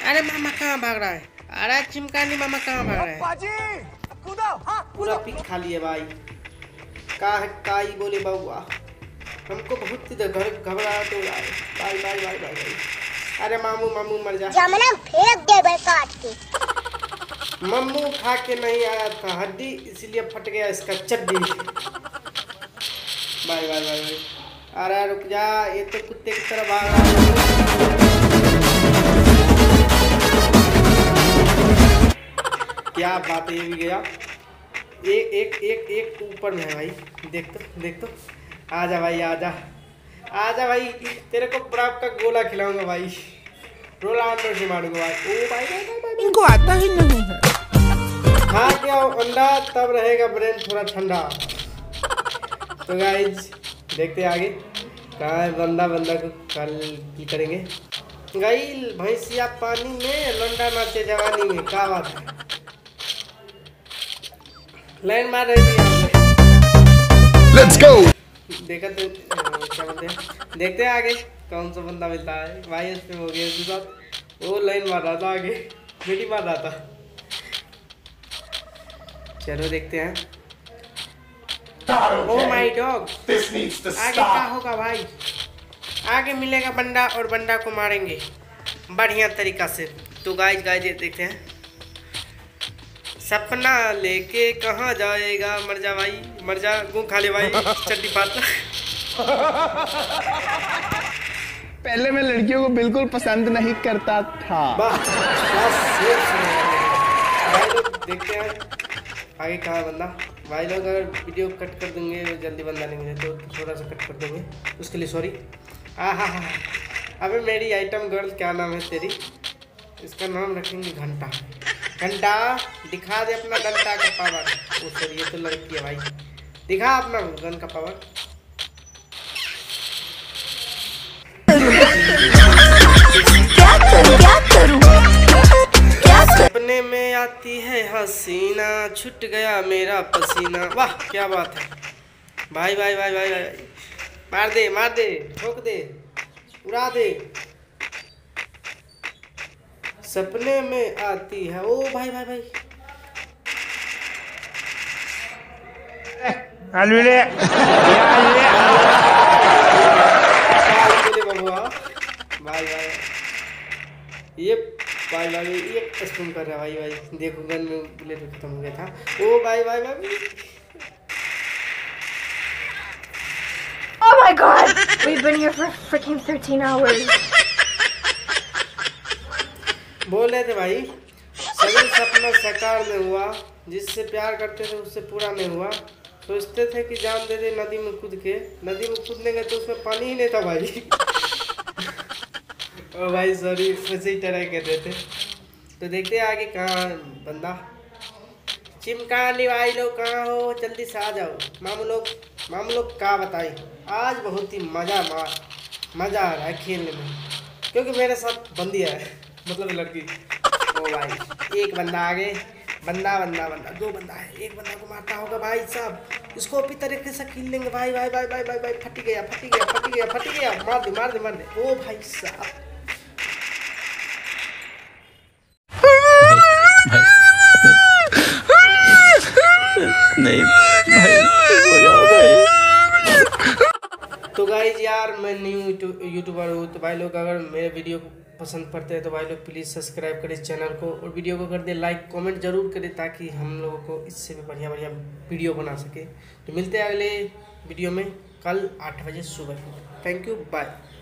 अरे मामा कहाँ भाग रहा है? अरे चिमकानी मामा कहाँ भाग रहा है? पूरा पिक खा लिए भाई। काई बोले बउआ, हमको बहुत घबरा तो भाई भाई भाई भाई भाई। अरे मामू मामू मर जा। जमना फेंक दे बे काट के। मम्मू खा के नहीं आया था हड्डी, इसलिए फट गया इसका चड्डी। Bye bye bye bye. अरे रुक जा, ये तो कुत्ते की तरह भाग रहा है। क्या बात है, ये भी गया। एक एक एक एक ऊपर में है भाई। देख तो आजा भाई आजा भाई, तेरे को बर्फ का गोला खिलाऊंगा भाई, रोनाल्डो से मारूंगा भाई। ओ भाई इनको आता ही नहीं है। खा के आओ अंडा, तब रहेगा ब्रेन थोड़ा ठंडा। तो गाइज देखते आगे कहाँ है बंदा को कल की करेंगे। गाइल भैंसिया पानी में, लंडा नाचे जवानी में, क्या बात है। लाइन मार रही थी। Let's go. देखा तो क्या बोलते हैं, देखते हैं आगे कौन सा बंदा मिलता है भाई। इस पे हो गया उसके साथ, वो लाइन मार रहा था आगे, बेटी मार रहा था। चलो देखते हैं। ओह माय डॉग, आगे क्या होगा भाई? आगे मिलेगा बंदा और बंदा को मारेंगे बढ़िया तरीका से। तो गाइज देखते हैं। सपना लेके कहाँ जाएगा, मर जा भाई मर जा, गूं खा ले भाई चड्डी पात। पहले मैं लड़कियों को बिल्कुल पसंद नहीं करता था। देखते हैं आगे कहाँ बंदा। भाई लोग अगर वीडियो कट कर देंगे, जल्दी बंदा नहीं मिले तो थोड़ा सा कट कर देंगे, उसके लिए सॉरी। हाँ। अबे मेरी आइटम गर्ल क्या नाम है तेरी? इसका नाम रखेंगे घंटा। घंटा दिखा दे अपना डंडा का पावर। ओ सॉरी, ये तो लड़की है भाई, दिखा अपना गन का पावर। सपने में आती है हसीना, छूट गया मेरा पसीना। वाह क्या बात है भाई भाई भाई भाई भाई। मार दे ठोक दे, उड़ा दे। सपने में आती है, ओ भाई भाई भाई। भाई ये भाई ये स्पून कर रहा है भाई। देखो गन में बुलेट खत्म हो गया था। ओ भाई Oh my god, we've been here for freaking 13 hours. बोल रहे थे भाई, सभी सपना साकार में हुआ, जिससे प्यार करते थे उससे पूरा नहीं हुआ। सोचते थे कि जान दे दे नदी में कूद के, नदी में कूदने गए तो उसमें पानी ही नहीं था भाई। ओ भाई सॉरी, वैसे ही ट्राई कर रहे थे। तो देखते हैं आगे कहाँ बंदा। चिमकानी भाई लोग कहाँ हो, जल्दी से आ जाओ। मामू लोग क्या बताएं, आज बहुत ही मज़ा आ रहा है खेलने में, क्योंकि मेरे साथ बंदी है, मतलब लड़की। ओ भाई एक बंदा आगे, बंदा दो बंदा है, एक बंदा को मारता होगा भाई साहब। इसको अपनी तरीके से खेल लेंगे भाई। फट गया। मार दे। ओ भाई साहब नहीं भाई, हो जाओ भाई। तो गाइज यार मैं न्यू यूट्यूबर हूँ, तो भाई लोग अगर मेरे वीडियो को पसंद पड़ते हैं तो भाई लोग प्लीज़ सब्सक्राइब करें चैनल को, और वीडियो को कर दे लाइक, कमेंट जरूर करें, ताकि हम लोगों को इससे भी बढ़िया वीडियो बना सके। तो मिलते हैं अगले वीडियो में कल 8 बजे सुबह। Thank you, bye.